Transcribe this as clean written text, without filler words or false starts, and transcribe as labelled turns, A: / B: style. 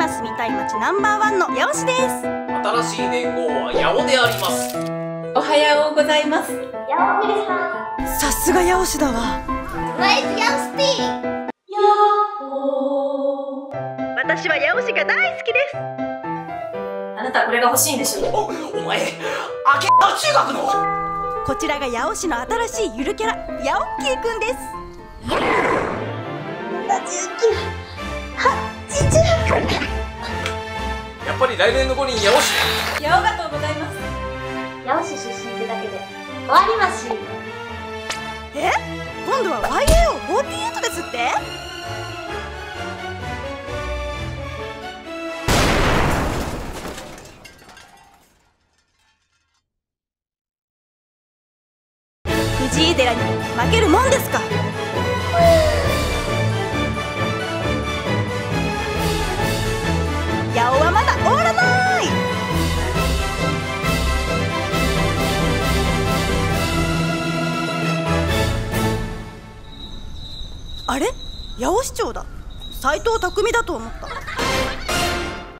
A: が住みたい街ナンバーワンの八尾市です。
B: 新しい年号は八尾であります。
C: おはようございます。
D: 八尾みるさん。
A: さすが八尾市だわ。
D: ナイスヤンスティー。
C: やっほー。
A: 私は八尾市が大好きです。
C: あなたこれが欲しいんでしょ。
B: お前、あけた中学の。
A: こちらが八尾市の新しいゆるキャラ、ヤオッキーくんです。
B: やっぱり来年の五輪八尾市
C: やおがとうございます。
D: 八尾市出身ってだけで終わりまし。
A: 今度は YAO48 ですって。藤井寺に負けるもんですか。八尾はまだ終わらない。あれ、八尾市長だ。斉藤匠だと思った。